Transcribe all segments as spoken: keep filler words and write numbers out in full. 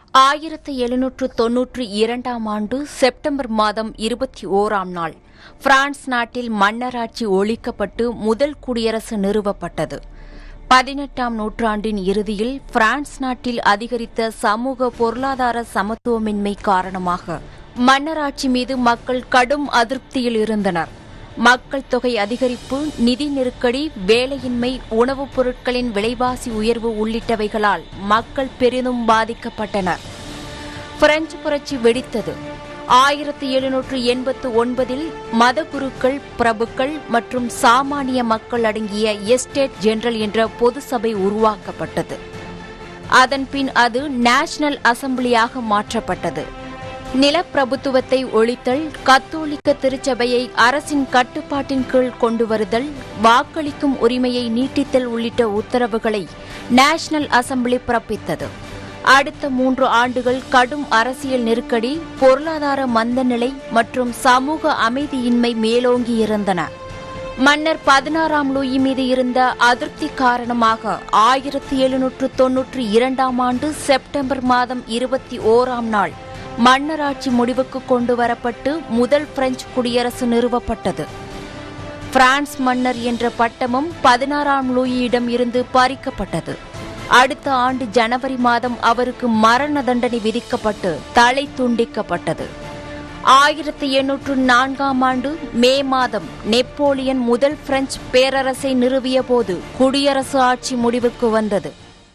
ஆயிரத்து எழுநூற்று தொன்னூற்று இரண்டாம் ஆண்டு செப்டம்பர் மாதம் இருபத்தி ஓராம் நாள் பிரான்ஸ் நாட்டில் மன்னராட்சி ஒழிக்கப்பட்டு முதல் குடியரசு நிறுவப்பட்டது. பதினெட்டாம் நூற்றாண்டின் இறுதியில் பிரான்ஸ் நாட்டில் அதிகரித்த சமூக பொருளாதார சமத்துவமின்மை காரணமாக மன்னராட்சி மீது மக்கள் கடும் அதிருப்தியில் இருந்தனர். மக்கள் தொகை அதிகரிப்பு, நிதி நெருக்கடி, வேலையின்மை, உணவுப் பொருட்களின் விலைவாசி உயர்வு உள்ளிட்டவைகளால் மக்கள் பெரிதும் பாதிக்கப்பட்டனர். பிரெஞ்சு புரட்சி வெடித்தது. ஆயிரத்தி எழுநூற்று எண்பத்து ஒன்பதில் மதகுருக்கள், பிரபுக்கள் மற்றும் சாமானிய மக்கள் அடங்கிய எஸ்டேட் ஜெனரல் என்ற பொது சபை உருவாக்கப்பட்டது. அதன்பின் அது நேஷனல் அசம்பிளியாக மாற்றப்பட்டது. நிலப்பிரபுத்துவத்தை ஒழித்தல், கத்தோலிக்க திருச்சபையை அரசின் கட்டுப்பாட்டின் கீழ் கொண்டு வருதல், வாக்களிக்கும் உரிமையை நீட்டித்தல் உள்ளிட்ட உத்தரவுகளை நேஷனல் அசம்பிளி பிறப்பித்தது. அடுத்த மூன்று ஆண்டுகள் கடும் அரசியல் நெருக்கடி, பொருளாதார மந்தநிலை மற்றும் சமூக அமைதியின்மை மேலோங்கியிருந்தன. மன்னர் பதினாறாம் லூயி மீது இருந்த அதிருப்தி காரணமாக ஆயிரத்தி எழுநூற்று தொன்னூற்று இரண்டாம் ஆண்டு செப்டம்பர் மாதம் இருபத்தி ஓராம் நாள் மன்னராட்சி முடிவுக்கு கொண்டு வரப்பட்டு முதல் பிரெஞ்சு குடியரசு நிறுவப்பட்டது. பிரான்ஸ் மன்னர் என்ற பட்டமும் பதினாறாம் லூயியிடம் இருந்து பறிக்கப்பட்டது. அடுத்த ஆண்டு ஜனவரி மாதம் அவருக்கு மரண தண்டனை விதிக்கப்பட்டு தலை துண்டிக்கப்பட்டது. ஆயிரத்தி எண்ணூற்று நான்காம் ஆண்டு மே மாதம் நெப்போலியன் முதல் பிரெஞ்சு பேரரசை நிறுவிய போது குடியரசு ஆட்சி முடிவுக்கு வந்தது.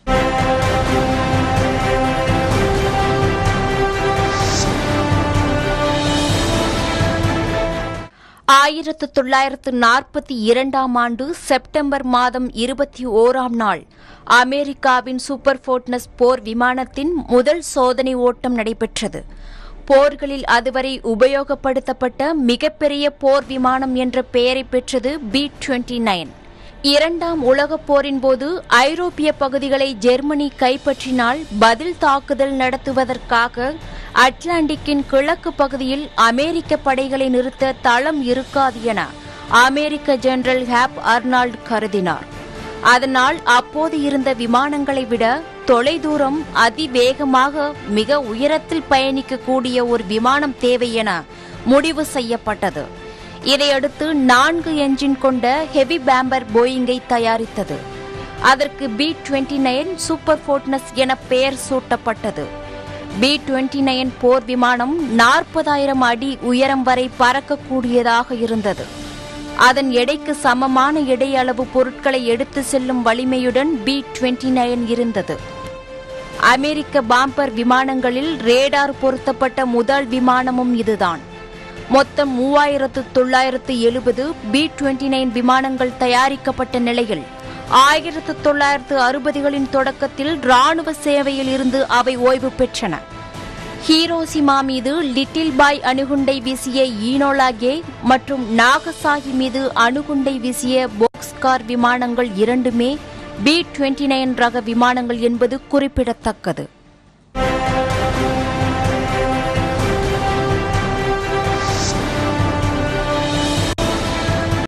ஆயிரத்து தொள்ளாயிரத்து நாற்பத்தி இரண்டாம் ஆண்டு செப்டம்பர் மாதம் இருபத்தி ஓராம் நாள் அமெரிக்காவின் சூப்பர் ஃபோர்ட்னஸ் போர் விமானத்தின் முதல் சோதனை ஓட்டம் நடைபெற்றது. போர்களில் அதுவரை உபயோகப்படுத்தப்பட்ட மிகப்பெரிய போர் விமானம் என்ற பெயரை பெற்றது பி டுவெண்டி நைன். இரண்டாம் உலகப் போரின் போது ஐரோப்பிய பகுதிகளை ஜெர்மனி கைப்பற்றினால் பதில் தாக்குதல் நடத்துவதற்காக அட்லாண்டிக்கின் கிழக்கு பகுதியில் அமெரிக்க படைகளை நிறுத்த தளம் இருக்காது என அமெரிக்க ஜெனரல் ஹேப் அர்னால்ட் கருதினார். அதனால் அப்போது இருந்த விமானங்களை விட தொலைதூரம் அதிவேகமாக மிக உயரத்தில் பயணிக்கக்கூடிய ஒரு விமானம் தேவை என முடிவு செய்யப்பட்டது. இதையடுத்து நான்கு என்ஜின் கொண்ட ஹெவி பாம்பர் போயிங்கை தயாரித்தது. அதற்கு B twenty nine super fortress என பெயர் சூட்டப்பட்டது. பி டுவெண்டி நைன் போர் விமானம் நாற்பதாயிரம் அடி உயரம் வரை பறக்கக்கூடியதாக இருந்தது. அதன் எடைக்கு சமமான எடை அளவு பொருட்களை எடுத்து செல்லும் வலிமையுடன் பி டுவெண்டி நைன் இருந்தது. அமெரிக்க பாம்பர் விமானங்களில் ரேடார் பொருத்தப்பட்ட முதல் விமானமும் இதுதான். மொத்தம் மூவாயிரத்து தொள்ளாயிரத்து எழுபது பி டுவெண்டி நைன் விமானங்கள் தயாரிக்கப்பட்ட நிலையில் ஆயிரத்து தொள்ளாயிரத்து அறுபதுகளின் தொடக்கத்தில் ராணுவ சேவையில் இருந்து அவை ஓய்வு பெற்றன. ஹீரோசிமா மீது லிட்டில் பாய் அணுகுண்டை வீசிய ஈனோலா கே மற்றும் நாகசாகி மீது அணுகுண்டை வீசிய போக்ஸ்கார் விமானங்கள் இரண்டுமே பி டுவெண்டி நைன் ரக விமானங்கள் என்பது குறிப்பிடத்தக்கது.